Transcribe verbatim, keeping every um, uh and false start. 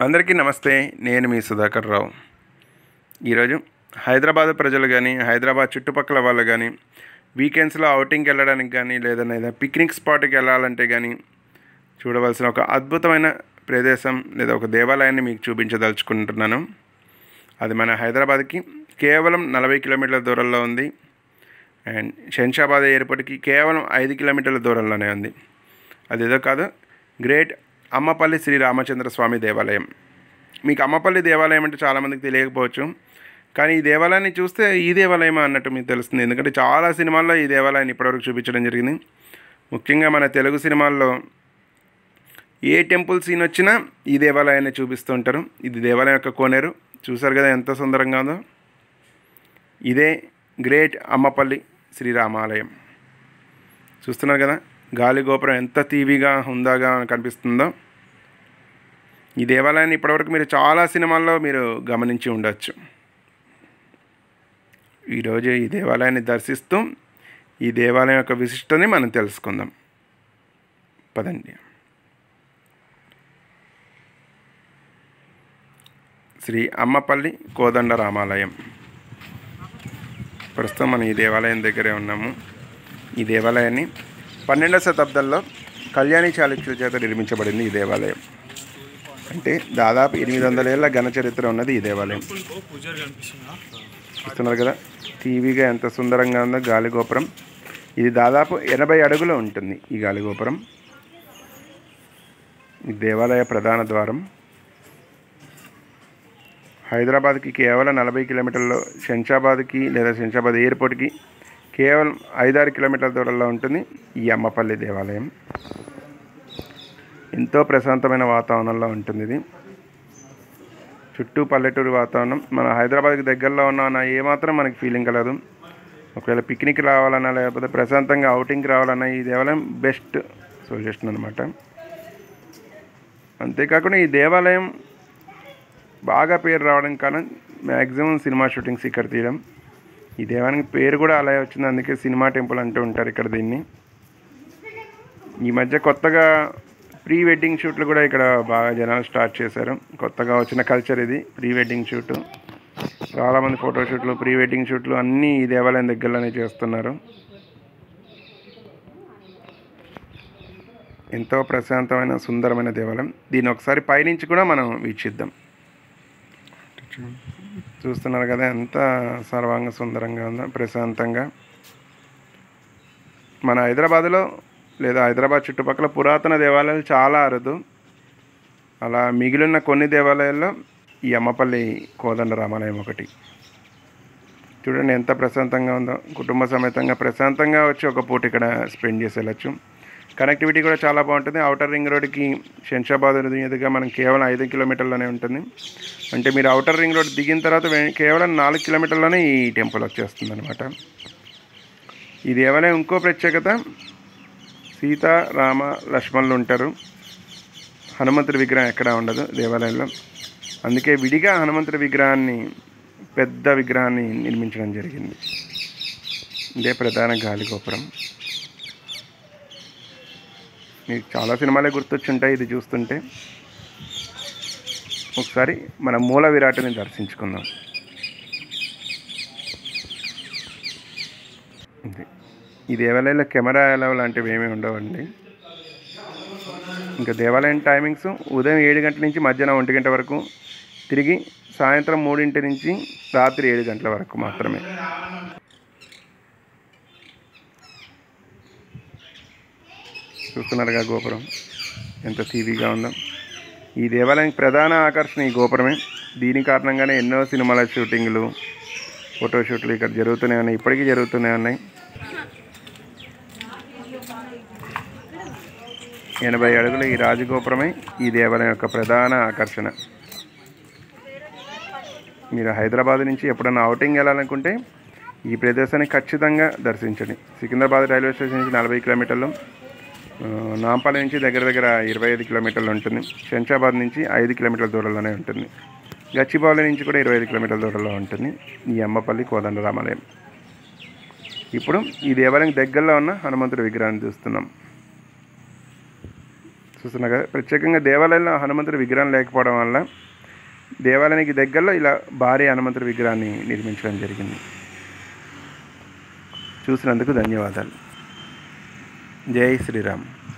అందరికీ నమస్తే. నేను మీ సుధాకర్ రావు. ఈరోజు హైదరాబాద్ ప్రజలు కానీ, హైదరాబాద్ చుట్టుపక్కల వాళ్ళు కానీ, వీకెండ్స్లో అవుటింగ్కి వెళ్ళడానికి కానీ, లేదా పిక్నిక్ స్పాట్కి వెళ్ళాలంటే కానీ చూడవలసిన ఒక అద్భుతమైన ప్రదేశం లేదా ఒక దేవాలయాన్ని మీకు చూపించదలుచుకుంటున్నాను. అది మన హైదరాబాద్కి కేవలం నలభై కిలోమీటర్ల దూరంలో ఉంది. అండ్ శంషాబాద్ ఎయిర్పోర్ట్కి కేవలం ఐదు కిలోమీటర్ల దూరంలోనే ఉంది. అదేదో కాదు, గ్రేట్ అమ్మపల్లి శ్రీ రామచంద్ర స్వామి దేవాలయం. మీకు అమ్మపల్లి దేవాలయం అంటే చాలామందికి తెలియకపోవచ్చు, కానీ ఈ దేవాలయాన్ని చూస్తే ఈ దేవాలయం అన్నట్టు మీకు తెలుస్తుంది. ఎందుకంటే చాలా సినిమాల్లో ఈ దేవాలయాన్ని ఇప్పటివరకు చూపించడం జరిగింది. ముఖ్యంగా మన తెలుగు సినిమాల్లో ఏ టెంపుల్ సీన్ వచ్చినా ఈ దేవాలయాన్ని చూపిస్తూ ఉంటారు. ఇది దేవాలయం యొక్క కోనేరు. చూసారు కదా ఎంత సుందరంగా ఉందో. ఇదే గ్రేట్ అమ్మపల్లి శ్రీ రామాలయం. చూస్తున్నారు కదా, గాలి గోపురం ఎంత తీవిగా హుందాగా కనిపిస్తుందో. ఈ దేవాలయాన్ని ఇప్పటివరకు మీరు చాలా సినిమాల్లో మీరు గమనించి ఉండొచ్చు. ఈరోజు ఈ దేవాలయాన్ని దర్శిస్తూ ఈ దేవాలయం యొక్క విశిష్టతని మనం తెలుసుకుందాం. పదండి. శ్రీ అమ్మపల్లి కోదండ రామాలయం. ప్రస్తుతం మనం ఈ దేవాలయం దగ్గరే ఉన్నాము. ఈ దేవాలయాన్ని పన్నెండవ శతాబ్దంలో కళ్యాణి చాళుక్యుల చేత నిర్మించబడింది. ఈ దేవాలయం అంటే దాదాపు ఎనిమిది వందల ఏళ్ళ ఘన చరిత్ర ఉన్నది ఈ దేవాలయం. చూస్తున్నారు కదా, టీవీగా ఎంత సుందరంగా ఉందో గాలిగోపురం. ఇది దాదాపు ఎనభై అడుగులు ఉంటుంది ఈ గాలిగోపురం. ఈ దేవాలయ ప్రధాన ద్వారం. హైదరాబాద్కి కేవలం నలభై కిలోమీటర్లలో, శంషాబాద్కి లేదా శంషాబాద్ ఎయిర్పోర్ట్కి కేవలం ఐదారు కిలోమీటర్ల దూరంలో ఉంటుంది ఈ అమ్మపల్లి దేవాలయం. ఎంతో ప్రశాంతమైన వాతావరణంలో ఉంటుంది ఇది. చుట్టూ పల్లెటూరు వాతావరణం. మన హైదరాబాద్కి దగ్గరలో ఉన్న ఏమాత్రం మనకి ఫీలింగ్ కలదు. ఒకవేళ పిక్నిక్ రావాలన్నా లేకపోతే ప్రశాంతంగా అవుటింగ్కి రావాలన్నా ఈ దేవాలయం బెస్ట్ సజెషన్ అనమాట. అంతేకాకుండా ఈ దేవాలయం బాగా పేరు రావడం కారణం మ్యాక్సిమం సినిమా షూటింగ్స్ ఇక్కడ తీయడం. ఈ దేవాలయానికి పేరు కూడా అలాగే వచ్చింది, అందుకే సినిమా టెంపుల్ అంటూ ఉంటారు ఇక్కడ దీన్ని. ఈ మధ్య కొత్తగా ప్రీ వెడ్డింగ్ షూట్లు కూడా ఇక్కడ బాగా జనాలు స్టార్ట్ చేశారు. కొత్తగా వచ్చిన కల్చర్ ఇది, ప్రీ వెడ్డింగ్ షూటు. చాలామంది ఫోటోషూట్లు, ప్రీ వెడ్డింగ్ షూట్లు అన్నీ ఈ దేవాలయం దగ్గరలోనే చేస్తున్నారు. ఎంతో ప్రశాంతమైన సుందరమైన దేవాలయం. దీన్ని ఒకసారి పైనుంచి కూడా మనం వీక్షిద్దాం. చూస్తున్నారు కదా ఎంత సర్వాంగ సుందరంగా ఉందో, ప్రశాంతంగా. మన హైదరాబాద్లో లేదా హైదరాబాద్ చుట్టుపక్కల పురాతన దేవాలయాలు చాలా అరుదు. అలా మిగిలిన కొన్ని దేవాలయాల్లో ఈ అమ్మపల్లి కోదండ రామాలయం ఒకటి. చూడండి ఎంత ప్రశాంతంగా ఉందో. కుటుంబ సమేతంగా ప్రశాంతంగా వచ్చి ఒక పూట ఇక్కడ స్పెండ్ చేసి వెళ్ళచ్చు. కనెక్టివిటీ కూడా చాలా బాగుంటుంది. ఔటర్ రింగ్ రోడ్కి శంషాబాద్ మీదుగా మనం కేవలం ఐదు కిలోమీటర్లోనే ఉంటుంది. అంటే మీరు ఔటర్ రింగ్ రోడ్ దిగిన తర్వాత కేవలం నాలుగు కిలోమీటర్లోనే ఈ టెంపుల్ వచ్చేస్తుంది అనమాట. ఈ దేవాలయం ఇంకో ప్రత్యేకత, సీత రామ లక్ష్మణులు ఉంటారు. హనుమంతుడి విగ్రహం ఎక్కడా ఉండదు దేవాలయంలో. అందుకే విడిగా హనుమంతుడి విగ్రహాన్ని, పెద్ద విగ్రహాన్ని నిర్మించడం జరిగింది. ఇదే ప్రధాన గాలిగోపురం. మీకు చాలా సినిమాలే గుర్తొచ్చుంటాయి ఇది చూస్తుంటే. ఒకసారి మన మూల విరాట్ని దర్శించుకుందాం. ఈ దేవాలయంలో కెమెరా అలౌ లాంటివి ఏమీ ఉండవండి. ఇంకా దేవాలయం టైమింగ్స్ ఉదయం ఏడు గంటల నుంచి మధ్యాహ్నం ఒంటి గంట వరకు, తిరిగి సాయంత్రం మూడింటి నుంచి రాత్రి ఏడు గంటల వరకు మాత్రమే. చూస్తున్నారుగా గోపురం ఎంత తీవిగా ఉందో. ఈ దేవాలయానికి ప్రధాన ఆకర్షణ ఈ గోపురమే. దీని కారణంగానే ఎన్నో సినిమాల షూటింగ్లు, ఫోటోషూట్లు ఇక్కడ జరుగుతూనే ఉన్నాయి, ఇప్పటికీ జరుగుతూనే ఉన్నాయి. ఎనభై అడుగుల ఈ రాజగోపురమే ఈ దేవాలయం యొక్క ప్రధాన ఆకర్షణ. మీరు హైదరాబాద్ నుంచి ఎప్పుడైనా అవుటింగ్ వెళ్ళాలనుకుంటే ఈ ప్రదేశాన్ని ఖచ్చితంగా దర్శించండి. సికింద్రాబాద్ రైల్వే స్టేషన్ నుంచి నలభై కిలోమీటర్లు, నాంపల్లి నుంచి దగ్గర దగ్గర ఇరవై ఐదు కిలోమీటర్లు ఉంటుంది. శంషాబాద్ నుంచి ఐదు కిలోమీటర్ల దూరంలోనే ఉంటుంది. గచ్చిబౌలి నుంచి కూడా ఇరవై ఐదు కిలోమీటర్ల దూరంలో ఉంటుంది ఈ అమ్మపల్లి కోదండ రామాలయం. ఇప్పుడు ఈ దేవాలయం దగ్గరలో ఉన్న హనుమంతుడి విగ్రహాన్ని చూస్తున్నాం. చూస్తున్నా కదా, ప్రత్యేకంగా దేవాలయంలో హనుమంతుడి విగ్రహం లేకపోవడం వల్ల దేవాలయానికి దగ్గరలో ఇలా భారీ హనుమంతుడి విగ్రహాన్ని నిర్మించడం జరిగింది. చూసినందుకు ధన్యవాదాలు. జై శ్రీరామ్.